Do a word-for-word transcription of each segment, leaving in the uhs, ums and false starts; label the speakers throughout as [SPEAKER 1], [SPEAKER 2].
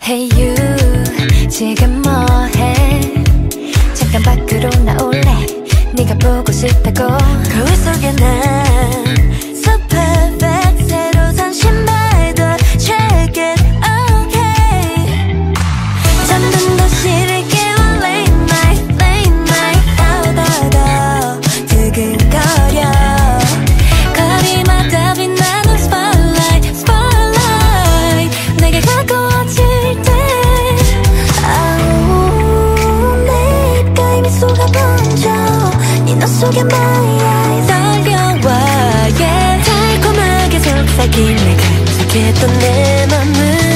[SPEAKER 1] Hey you, 지금 뭐해? 잠깐 밖으로 나올래? 네가 보고 싶다고. 거울 속에 난 so perfect. 새로 산 신발도 check it, okay. 잠든 도시를 깨워 late night, late night. 더더더 두근거려. 거리마다 빛나는 spotlight, spotlight. 내게 가까워질 때 아우 내 입가에 미소가 번져. 이 너 속에 my eyes 달려와 yeah. 달콤하게 속삭이네 가득했던 내 맘을.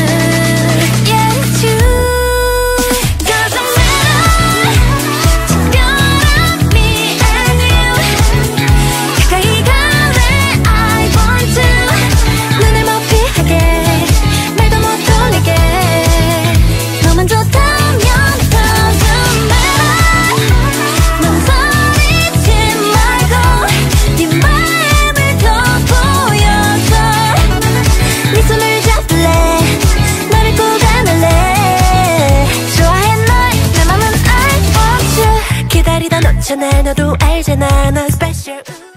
[SPEAKER 1] 날 너도 알잖아 넌 special.